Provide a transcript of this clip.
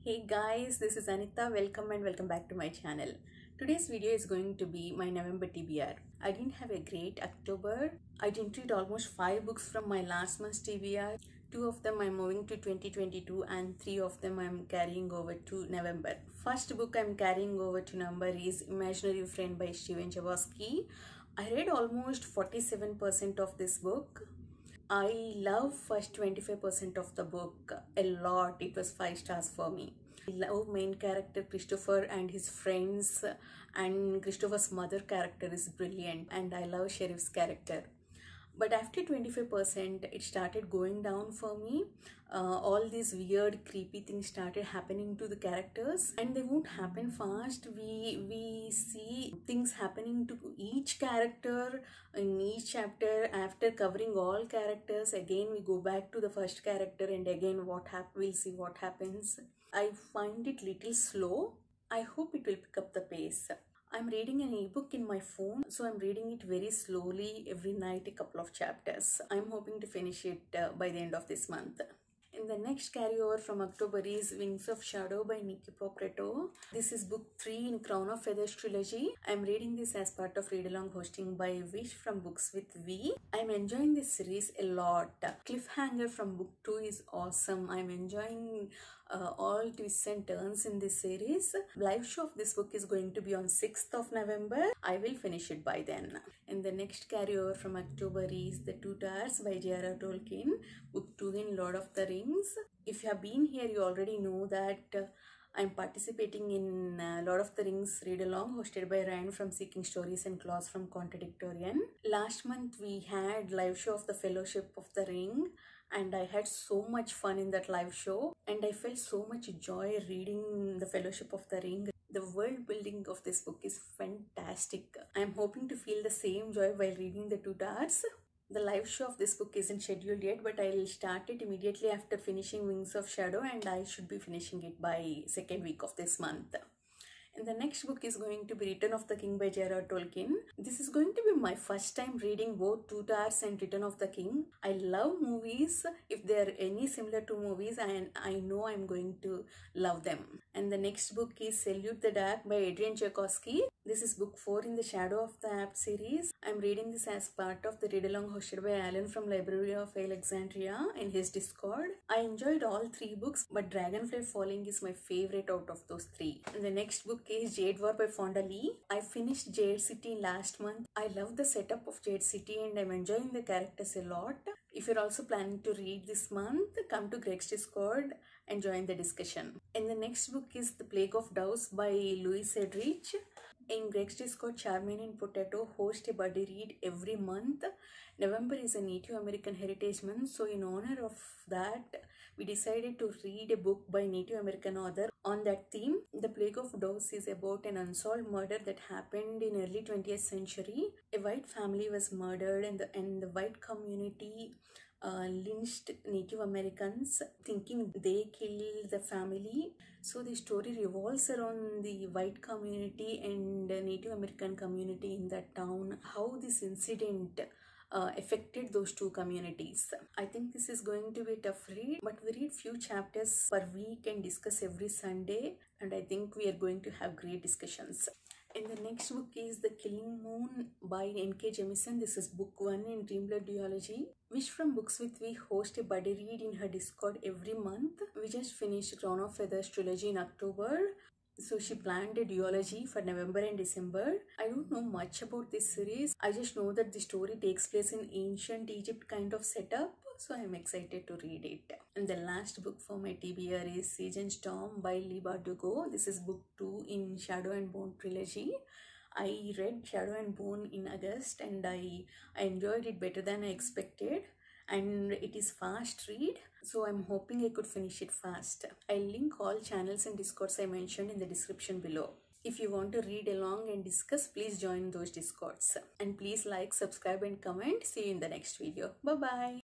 Hey guys, this is Anita. Welcome and welcome back to my channel. Today's video is going to be my November TBR. I didn't have a great October. I didn't read almost 5 books from my last month's TBR. 2 of them I'm moving to 2022 and 3 of them I'm carrying over to November. First book I'm carrying over to November is Imaginary Friend by Stephen Chbosky. I read almost 47% of this book. I love first 25% of the book a lot. It was 5 stars for me. I love main character Christopher and his friends, and Christopher's mother character is brilliant, and I love Sheriff's character. But after 25% it started going down for me. All these weird creepy things started happening to the characters, and they won't happen fast. We see things happening to each character in each chapter. After covering all characters, again we go back to the first character, and again we'll see what happens. I find it little slow. I hope it will pick up the pace. I'm reading an ebook in my phone, so I'm reading it very slowly every night, a couple of chapters. I'm hoping to finish it by the end of this month. And the next carryover from October is Wings of Shadow by Nikki Popretto. This is book 3 in Crown of Feathers trilogy. I'm reading this as part of read along hosting by Wish from Books with V. I'm enjoying this series a lot. Cliffhanger from book 2 is awesome. I'm enjoying all twists and turns in this series. Live show of this book is going to be on 6th of November. I will finish it by then. And the next carryover from October is The Two Towers by J.R.R. Tolkien, book 2 in Lord of the Rings. If you have been here, you already know that I'm participating in Lord of the Rings read along hosted by Ryan from Seeking Stories and Claus from Contradictorian. Last month we had live show of the Fellowship of the Ring, and I had so much fun in that live show, and I felt so much joy reading the Fellowship of the Ring. The world building of this book is fantastic. I'm hoping to feel the same joy while reading The Two Towers. The live show of this book isn't scheduled yet, but I'll start it immediately after finishing Wings of Shadow, and I should be finishing it by second week of this month. And the next book is going to be Return of the King by J.R.R. Tolkien. This is going to be my first time reading both Two Towers and Return of the King. I love movies. If they are any similar to movies, I know I'm going to love them. And the next book is Salute the Dark by Adrian Tchaikovsky. This is book 4 in the Shadow of the Apt series. I'm reading this as part of the read along hosted by Alan from Library of Alexandria in his Discord. I enjoyed all 3 books, but Dragonfly Falling is my favorite out of those 3. And the next book is Jade War by Fonda Lee. I finished Jade City last month. I love the setup of Jade City, and I'm enjoying the characters a lot. If you're also planning to read this month, come to Greg's Discord and join the discussion. And the next book is The Plague of Doves by Louise Sedrich. In Greg's Discord, Charmaine and Potato host a buddy read every month. November is a Native American Heritage Month, so in honor of that, we decided to read a book by Native American author on that theme. The Plague of Doves is about an unsolved murder that happened in early 20th century. A white family was murdered, and the white community lynched Native Americans, thinking they killed the family. So the story revolves around the white community and the Native American community in that town, how this incident affected those two communities. I think this is going to be a tough read, but we read few chapters per week and discuss every Sunday, and I think we are going to have great discussions. And the next book is The Killing Moon by N.K. Jemisin. This is book 1 in Dreamblood duology. Wish from Books with We host a buddy read in her Discord every month. We just finished Crown of Feathers trilogy in October, so she planned a duology for November and December. I don't know much about this series. I just know that the story takes place in ancient Egypt kind of setup, so I'm excited to read it. And the last book for my TBR is Siege and Storm by Leigh Bardugo. This is book 2 in Shadow and Bone trilogy. I read Shadow and Bone in August, and I enjoyed it better than I expected. And it is fast read, so I'm hoping I could finish it fast. I'll link all channels and discords I mentioned in the description below. If you want to read along and discuss, please join those discords. And please like, subscribe and comment. See you in the next video. Bye bye.